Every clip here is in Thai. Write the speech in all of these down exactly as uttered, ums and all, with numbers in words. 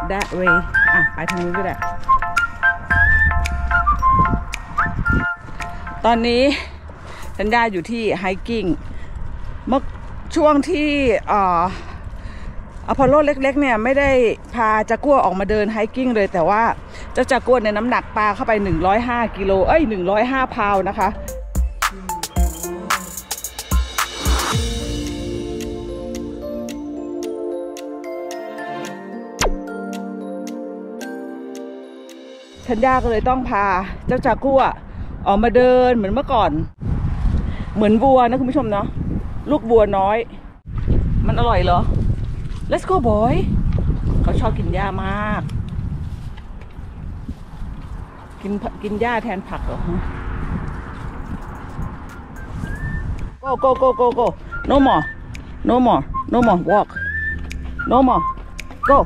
that way อ่ะไปทางนู้นก็ได้ตอนนี้ฉันได้อยู่ที่ hiking เมื่อช่วงที่อ่าอพอลโลเล็กๆเนี่ยไม่ได้พาจากัวออกมาเดิน hiking เลยแต่ว่าเจ้าจากัวในน้ำหนักปลาเข้าไปหนึ่งร้อยห้ากิโลเอ้ยหนึ่งร้อยห้าพาวนะคะทันยาก็เลยต้องพาเจ้าจากัวออกมาเดินเหมือนเมื่อก่อนเหมือนวัวนะคุณผู้ชมเนาะลูกวัวน้อยมันอร่อยเหรอ Let's go boy เขาชอบกินหญ้ามากกินกินหญ้าแทนผักเหรอ Go go go go go no more no more no more walk no more go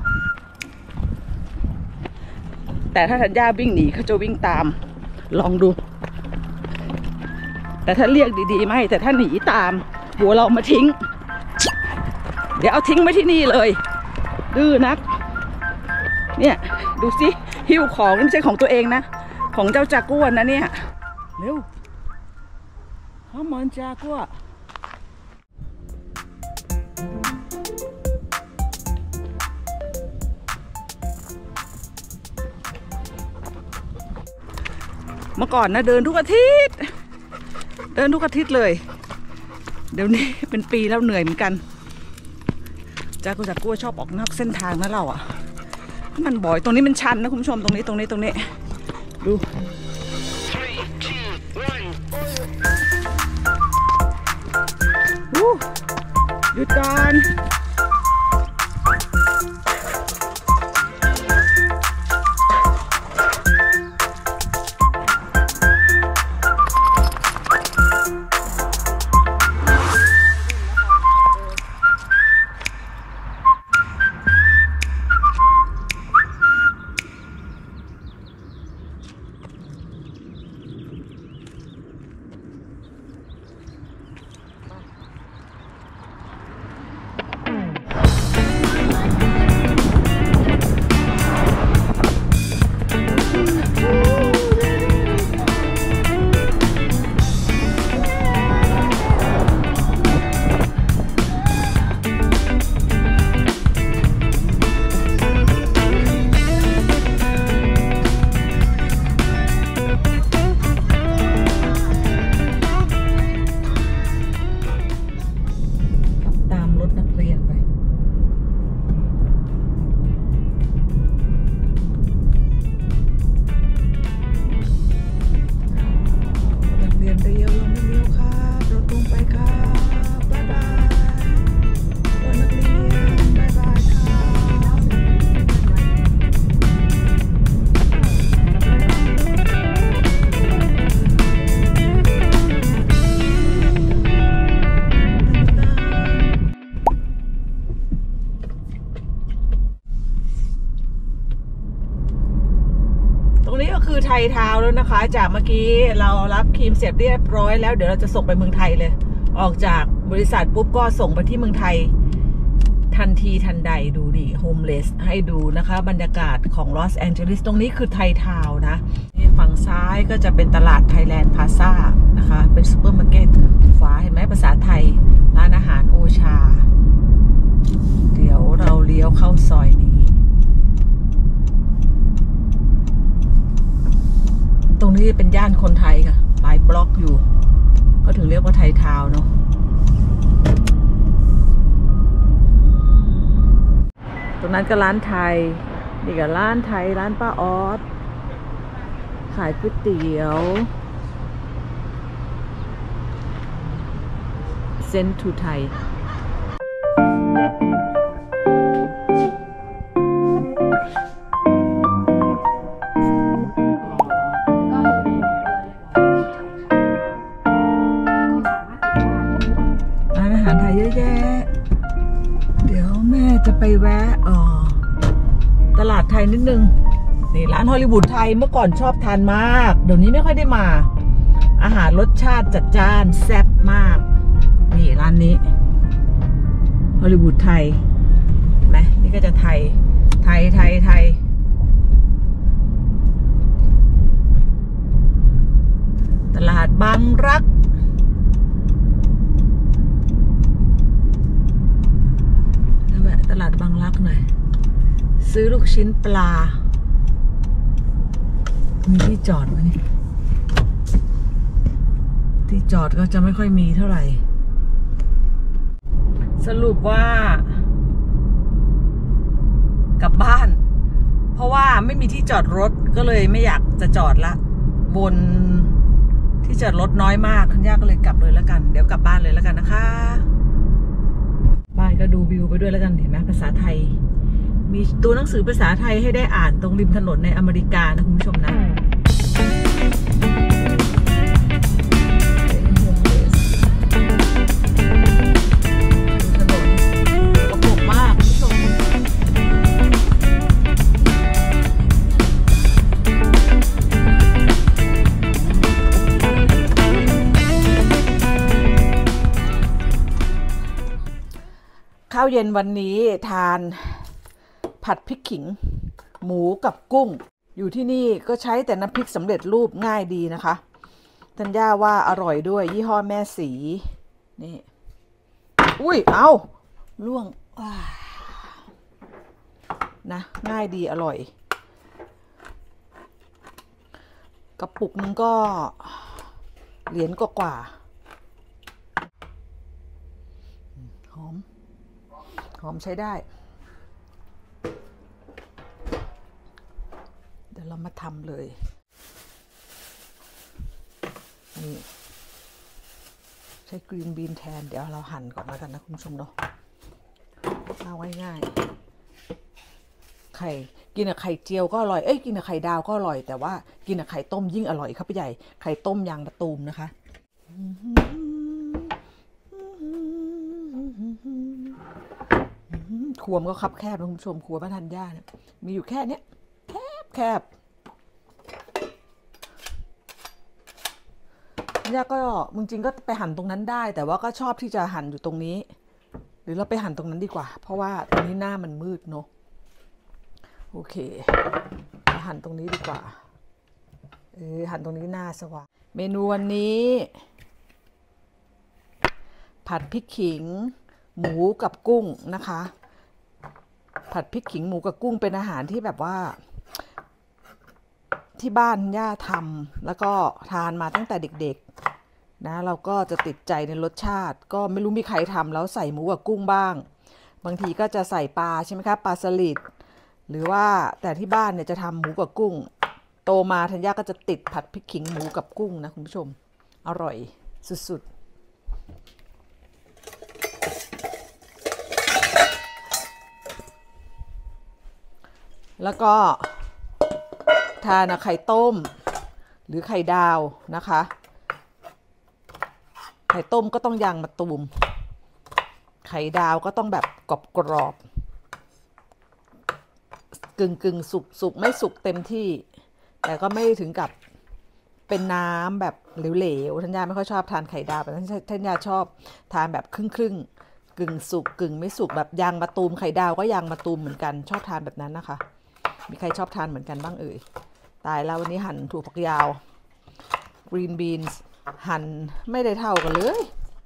แต่ถ้าทันย่าวิ่งหนีเขาจะวิ่งตามลองดูแต่ถ้าเรียกดีๆไม่แต่ถ้าหนีตามหัวเรามาทิ้งเดี๋ยวเอาทิ้งไว้ที่นี่เลยดื้อนักเนี่ยดูสิหิ้วของไม่ใช่ของตัวเองนะของเจ้าจากัวนะเนี่ยเร็วฮอมอนจากัวเมื่อก่อนนะเดินทุกอาทิตย์เดินทุกอาทิตย์เลยเดี๋ยวนี้เป็นปีแล้วเหนื่อยเหมือนกันจากัวจากัวชอบออกนอกเส้นทางนะเราอ่ะมันบ่อยตรงนี้มันชันนะคุณผู้ชมตรงนี้ตรงนี้ตรงนี้ดูหยุดก่อนไทยทาวน์แล้วนะคะจากเมื่อกี้เรารับครีมเสร็จเรียบร้อยแล้วเดี๋ยวเราจะส่งไปเมืองไทยเลยออกจากบริษัทปุ๊บก็ส่งไปที่เมืองไทยทันทีทันใดดูดิโฮมเลสให้ดูนะคะบรรยากาศของลอสแอนเจลิสตรงนี้คือไทยทาวน์นะฝั่งซ้ายก็จะเป็นตลาดไทยแลนด์พลาซ่านะคะเป็นซูเปอร์มาร์เก็ตขวาเห็นไหมภาษาไทยร้านอาหารโอชาเดี๋ยวเราเลี้ยวเข้าซอยนี้ตรงนี้เป็นย่านคนไทยค่ะหลายบล็อกอยู่ก็ถึงเรียกว่าไทยทาวน์เนาะตรงนั้นก็ร้านไทยนี่ก็ร้านไทยร้านป้าออสขายก๋วยเตี๋ยวเซนทูไทยจะไปแวะอ๋อตลาดไทยนิดนึงนี่ร้านฮอลลีวูดไทยเมื่อก่อนชอบทานมากเดี๋ยวนี้ไม่ค่อยได้มาอาหารรสชาติจัดจ้านแซ่บมากนี่ร้านนี้ฮอลลีวูดไทยไหมนี่ก็จะไทยไทยไทยไทยตลาดบางรักแล้วแวะตลาดบางรักหน่อยซื้อลูกชิ้นปลามีที่จอดไหมนี่ที่จอดก็จะไม่ค่อยมีเท่าไหร่สรุปว่ากลับบ้านเพราะว่าไม่มีที่จอดรถก็เลยไม่อยากจะจอดละบนที่จอดรถน้อยมากคุณย่าก็เลยกลับเลยแล้วกันเดี๋ยวกลับบ้านเลยแล้วกันนะคะบ้านก็ดูวิวไปด้วยแล้วกันเห็นไหมภาษาไทยมีตัวหนังสือภาษาไทยให้ได้อ่านตรงริมถนนในอเมริกานะคุณผู้ชมนะข้าวเย็นวันนี้ทานผัดพริกขิงหมูกับกุ้งอยู่ที่นี่ก็ใช้แต่น้ำพริกสำเร็จรูปง่ายดีนะคะธัญญาว่าอร่อยด้วยยี่ห้อแม่สีนี่อุ้ยเอาล่วงนะง่ายดีอร่อยกระปุกนึงก็เหรียญกว่าหอมหอมใช้ได้เดี๋ยวเรามาทำเลยนี่ใช้กรีนบีนแทนเดี๋ยวเราหั่นก่อนแล้วกันนะคุณผู้ชมเนาะเอาง่ายๆไข่กินกับไข่เจียวก็อร่อยเอ้ยกินกับไข่ดาวก็อร่อยแต่ว่ากินกับไข่ต้มยิ่งอร่อยครับพี่ใหญ่ไข่ต้มยางมะตูมนะคะครัวมันก็คับแคบนะคุณผู้ชมครัวบ้านธัญญาเนี่ยมีอยู่แค่เนี้ยแคบแคบธัญญาก็จริงๆก็ไปหั่นตรงนั้นได้แต่ว่าก็ชอบที่จะหั่นอยู่ตรงนี้หรือเราไปหั่นตรงนั้นดีกว่าเพราะว่าตรงนี้หน้ามันมืดเนาะโอเคหั่นตรงนี้ดีกว่าเออหั่นตรงนี้หน้าสว่างเมนูวันนี้ผัดพริกขิงหมูกับกุ้งนะคะผัดพริกขิงหมูกับกุ้งเป็นอาหารที่แบบว่าที่บ้านย่าทำแล้วก็ทานมาตั้งแต่เด็กๆนะเราก็จะติดใจในรสชาติก็ไม่รู้มีใครทำแล้วใส่หมูกับกุ้งบ้างบางทีก็จะใส่ปลาใช่ไหมคะปลาสลิดหรือว่าแต่ที่บ้านเนี่ยจะทำหมูกับกุ้งโตมาธัญญาก็จะติดผัดพริกขิงหมูกับกุ้งนะคุณผู้ชมอร่อยสุดๆแล้วก็ทานไข่ต้มหรือไข่ดาวนะคะไข่ต้มก็ต้องยางมะตูมไข่ดาวก็ต้องแบบกรอบๆกึ่งกึ่งสุกสุกไม่สุกเต็มที่แต่ก็ไม่ถึงกับเป็นน้ำแบบเหลวๆธัญญาไม่ค่อยชอบทานไข่ดาวแต่ธัญญาชอบทานแบบครึ่งครึ่งกึ่งสุกกึ่งไม่สุกแบบยางมะตูมไข่ดาวก็ยางมะตูมเหมือนกันชอบทานแบบนั้นนะคะมีใครชอบทานเหมือนกันบ้างเอ่ยตายแล้ววันนี้หั่นถั่วฝักยาว green beans หั่นไม่ได้เท่ากันเลย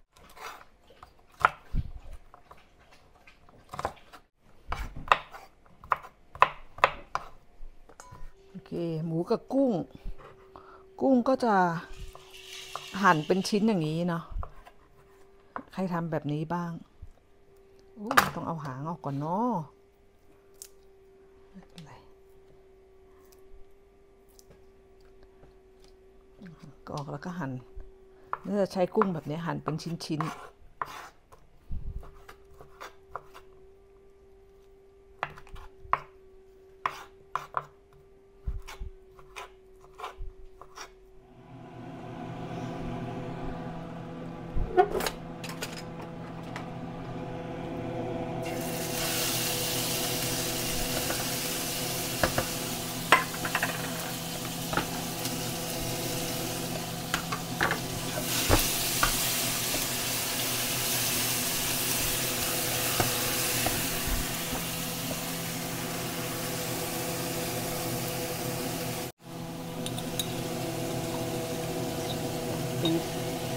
โอเคหมูกับกุ้งกุ้งก็จะหั่นเป็นชิ้นอย่างนี้เนาะใครทำแบบนี้บ้างโอ้ต้องเอาหางออกก่อนเนาะก็ออกแล้วก็หั่นน่าจะใช้กุ้งแบบนี้หั่นเป็นชิ้นๆปี๊บ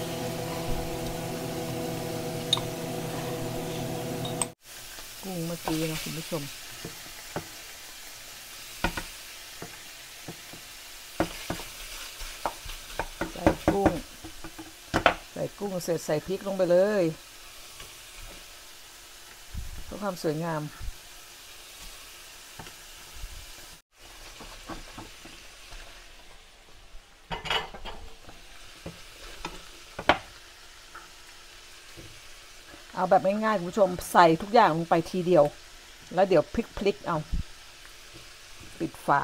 กุ้งเมื่อกี้นะคุณผู้ชมใส่กุ้งใส่กุ้งเสร็จใส่พริกลงไปเลยเพื่อความสวยงามเอาแบบง่ายๆคุณผู้ชมใส่ทุกอย่างลงไปทีเดียวแล้วเดี๋ยวพลิกๆเอาปิดฝา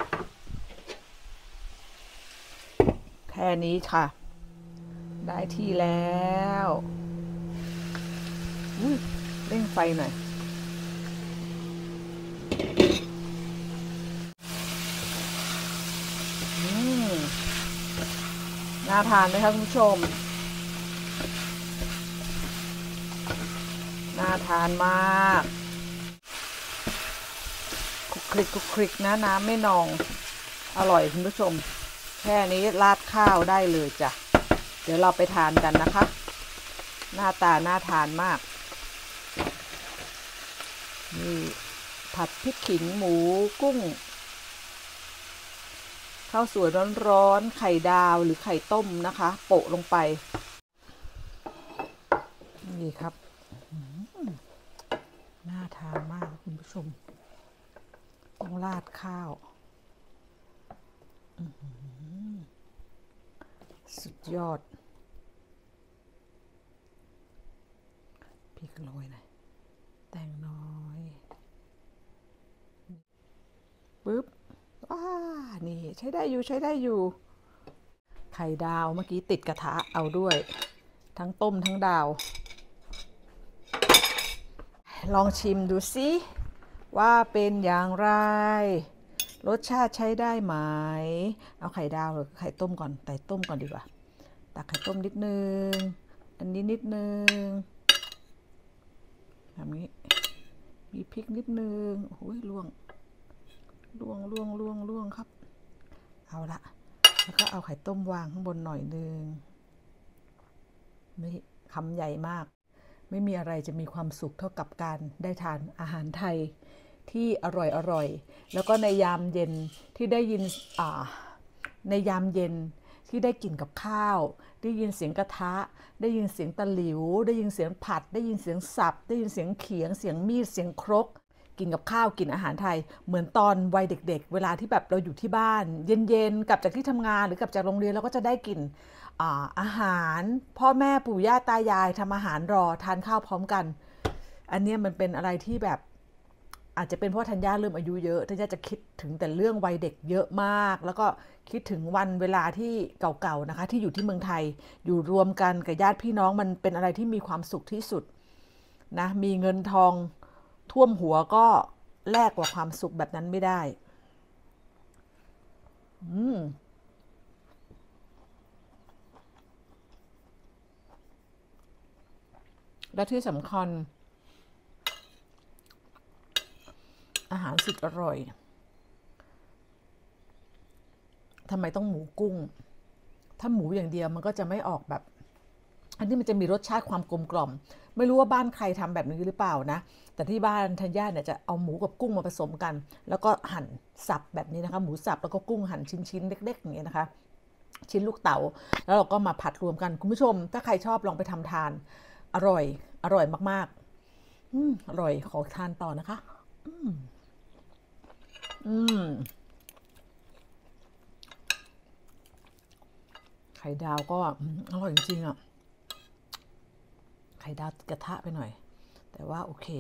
แค่นี้ค่ะได้ที่แล้วเร่งไฟหน่อยน่าทานไหมคะคุณผู้ชมน่าทานมากคลุกคลิกคลุกคลิกนะน้ำไม่นองอร่อยคุณผู้ชมแค่นี้ราดข้าวได้เลยจ้ะเดี๋ยวเราไปทานกันนะคะหน้าตาน่าทานมากนี่ผัดพริกขิงหมูกุ้งข้าวสวยร้อนๆไข่ดาวหรือไข่ต้มนะคะโปะลงไปนี่ครับน่าทานมากคุณผู้ชมต้องราดข้าวสุดยอดพริกโรยหน่อยแตงน้อยปึ๊บว้านี่ใช้ได้อยู่ใช้ได้อยู่ไข่ดาวเมื่อกี้ติดกระทะเอาด้วยทั้งต้มทั้งดาวลองชิมดูสิว่าเป็นอย่างไรรสชาติใช้ได้ไหมเอาไข่ดาวหรือไข่ต้มก่อนไข่ต้มก่อนดีกว่าตักไข่ต้มนิดนึงอันนี้นิดนึงแบบนี้มีพริกนิดนึงโอ้ยล่วงล่วงล่วงล่วงล่วงครับเอาละแล้วก็เอาไข่ต้มวางข้างบนหน่อยนึงนี่คำใหญ่มากไม่มีอะไรจะมีความสุขเท่ากับการได้ทานอาหารไทยที่อร่อยอร่อยแล้วก็ในยามเย็นที่ได้ยินอ่าในยามเย็นที่ได้กินกับข้าวได้ยินเสียงกระทะได้ยินเสียงตะหลิวได้ยินเสียงผัดได้ยินเสียงสับได้ยินเสียงเขียงเสียงมีดเสียงครกกินกับข้าวกินอาหารไทยเหมือนตอนวัยเด็กๆเวลาที่แบบเราอยู่ที่บ้านเย็นๆกลับจากที่ทำงานหรือกลับจากโรงเรียนเราก็จะได้กินอาอาหารพ่อแม่ปู่ย่าตายายทำอาหารรอทานข้าวพร้อมกันอันนี้มันเป็นอะไรที่แบบอาจจะเป็นเพราะธัญญาเริ่มอายุเยอะธัญญาจะคิดถึงแต่เรื่องวัยเด็กเยอะมากแล้วก็คิดถึงวันเวลาที่เก่าๆนะคะที่อยู่ที่เมืองไทยอยู่รวมกันกับญาติพี่น้องมันเป็นอะไรที่มีความสุขที่สุดนะมีเงินทองท่วมหัวก็แลกกว่าความสุขแบบนั้นไม่ได้อืมและที่สำคัญอาหารสุดอร่อยทำไมต้องหมูกุ้งถ้าหมูอย่างเดียวมันก็จะไม่ออกแบบอันนี้มันจะมีรสชาติความกลมกล่อมไม่รู้ว่าบ้านใครทำแบบนี้หรือเปล่านะแต่ที่บ้านธัญญาเนี่ยจะเอาหมูกับกุ้งมาผสมกันแล้วก็หั่นสับแบบนี้นะคะหมูสับแล้วก็กุ้งหั่นชิ้นๆเล็กๆอย่างเงี้ยนะคะชิ้นลูกเต๋าแล้วเราก็มาผัดรวมกันคุณผู้ชมถ้าใครชอบลองไปทำทานอร่อยอร่อยมากๆอืมอร่อยขอทานต่อนะคะอืมอืมไข่ดาวก็อร่อยจริงๆอ่ะไข่ดาวกระทะไปหน่อยแต่ว่าโอเค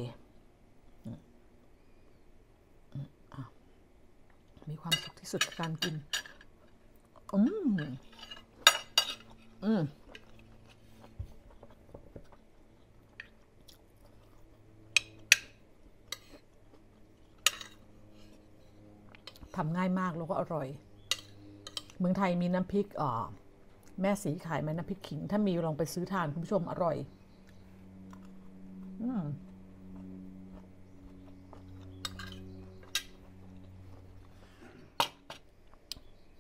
มีความสุขที่สุดกับการกินอืมอืมทำง่ายมากแล้วก็อร่อยเมืองไทยมีน้ำพริกอ่อแม่สีขายไหมน้ำพริกขิงถ้ามีลองไปซื้อทานคุณผู้ชมอร่อยอืม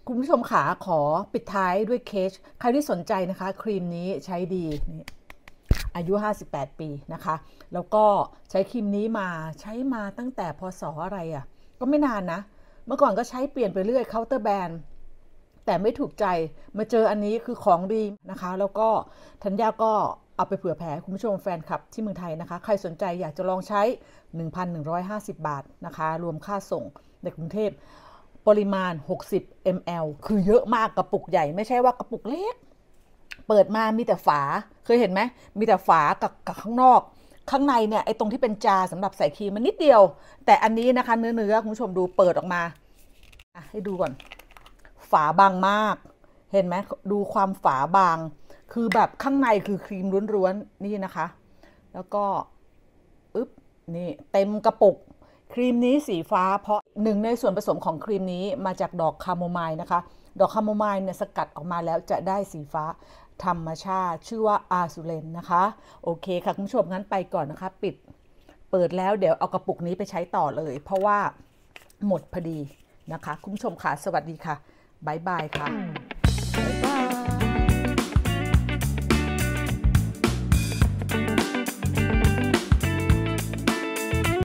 คุณผู้ชมขาขอปิดท้ายด้วยเคชใครที่สนใจนะคะครีมนี้ใช้ดีนี่อายุห้าสิบแปดปีนะคะแล้วก็ใช้ครีมนี้มาใช้มาตั้งแต่พศอะไรอ่ะก็ไม่นานนะเมื่อก่อนก็ใช้เปลี่ยนไปเรื่อยเคาน์เตอร์แบรนด์แต่ไม่ถูกใจมาเจออันนี้คือของดีนะคะแล้วก็ธัญญาก็เอาไปเผื่อแผ่คุณผู้ชมแฟนคลับที่เมืองไทยนะคะใครสนใจอยากจะลองใช้ หนึ่งพันหนึ่งร้อยห้าสิบ บาทนะคะรวมค่าส่งในกรุงเทพปริมาณหกสิบมิลลิลิตร คือเยอะมากกระปุกใหญ่ไม่ใช่ว่ากระปุกเล็กเปิดมามีแต่ฝาเคยเห็นไหมมีแต่ฝากับกับข้างนอกข้างในเนี่ยไอ้ตรงที่เป็นจาสำหรับใส่ครีมมันนิดเดียวแต่อันนี้นะคะเนื้อเนื้อคุณผู้ชมดูเปิดออกมาอ่ะให้ดูก่อนฝาบางมากเห็นไหมดูความฝาบางคือแบบข้างในคือครีมล้วนๆนี่นะคะแล้วก็อึ๊บนี่เต็มกระปุกครีมนี้สีฟ้าเพราะหนึ่งในส่วนผสมของครีมนี้มาจากดอกคาโมไมล์นะคะดอกคาโมไมล์เนี่ยสกัดออกมาแล้วจะได้สีฟ้าธรรมชาติชื่อว่าอาซูเลนนะคะโอเคค่ะคุณผู้ชมงั้นไปก่อนนะคะปิดเปิดแล้วเดี๋ยวเอากระปุกนี้ไปใช้ต่อเลยเพราะว่าหมดพอดีนะคะคุณผู้ชมค่ะสวัสดีค่ะบ๊ายบายค่ะบ๊ายบาย